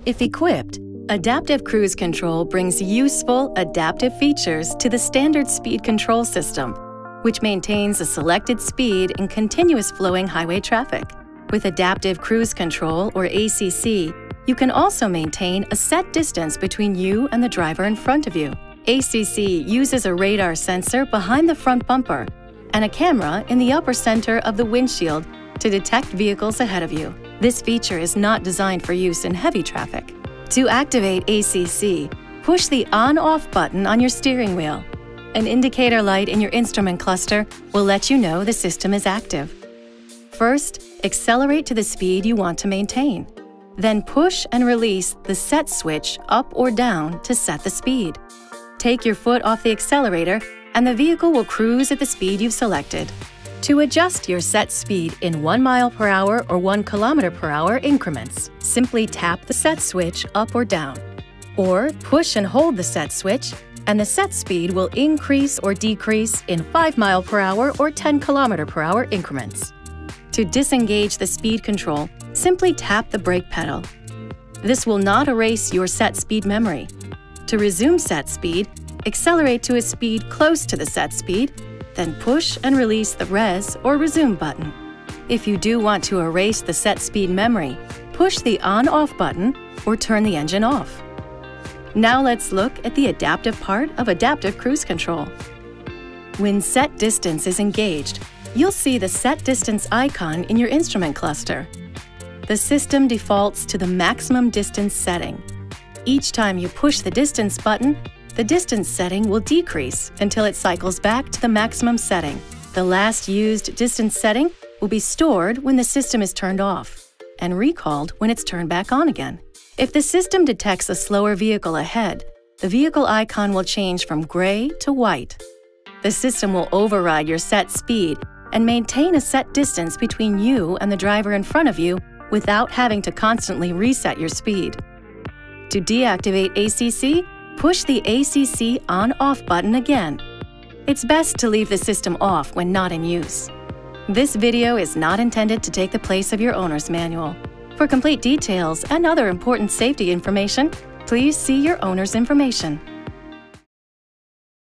If equipped, Adaptive Cruise Control brings useful, adaptive features to the standard speed control system, which maintains a selected speed in continuous flowing highway traffic. With Adaptive Cruise Control, or ACC, you can also maintain a set distance between you and the driver in front of you. ACC uses a radar sensor behind the front bumper and a camera in the upper center of the windshield to detect vehicles ahead of you. This feature is not designed for use in heavy traffic. To activate ACC, push the on-off button on your steering wheel. An indicator light in your instrument cluster will let you know the system is active. First, accelerate to the speed you want to maintain. Then push and release the set switch up or down to set the speed. Take your foot off the accelerator and the vehicle will cruise at the speed you've selected. To adjust your set speed in 1 mile per hour or 1 kilometer per hour increments, simply tap the set switch up or down. Or push and hold the set switch and the set speed will increase or decrease in 5 mile per hour or 10 kilometer per hour increments. To disengage the speed control, simply tap the brake pedal. This will not erase your set speed memory. To resume set speed, accelerate to a speed close to the set speed, then push and release the res or resume button. If you do want to erase the set speed memory, push the on-off button or turn the engine off. Now let's look at the adaptive part of Adaptive Cruise Control. When set distance is engaged, you'll see the set distance icon in your instrument cluster. The system defaults to the maximum distance setting. Each time you push the distance button, the distance setting will decrease until it cycles back to the maximum setting. The last used distance setting will be stored when the system is turned off and recalled when it's turned back on again. If the system detects a slower vehicle ahead, the vehicle icon will change from gray to white. The system will override your set speed and maintain a set distance between you and the driver in front of you without having to constantly reset your speed. To deactivate ACC, push the ACC on-off button again. It's best to leave the system off when not in use. This video is not intended to take the place of your owner's manual. For complete details and other important safety information, please see your owner's information.